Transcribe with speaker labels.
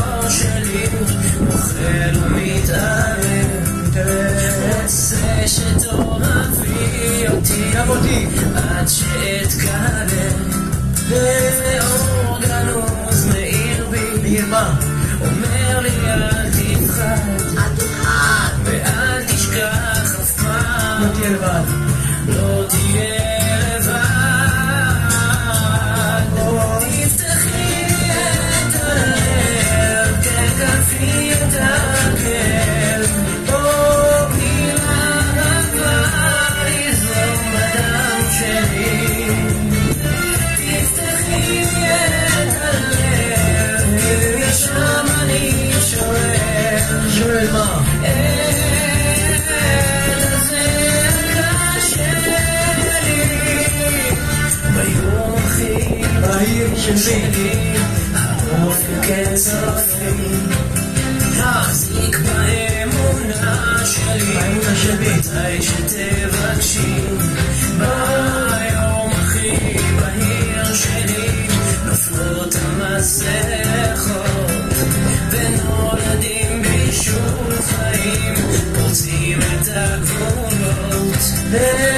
Speaker 1: הראש שלי אוכל ומתערב רוצה שתאהבי אותי עד שאתקרב ואור גנוז מאיר בי אומר לי אל תפחד ואל תשכח אף פעם לא תהיה לבד תפתחי את הלב ככפי את הכאב תני לאהבה לזרום בדם שלי תפתחי את הלב ושם אני שואל מה? שלי המון כצופים תחזיק באמונה שלי מתי שתבקשי ביום הכי בהיר שלי נופלות המסכות ונולדים בי שוב חיים פורצים את הגבולות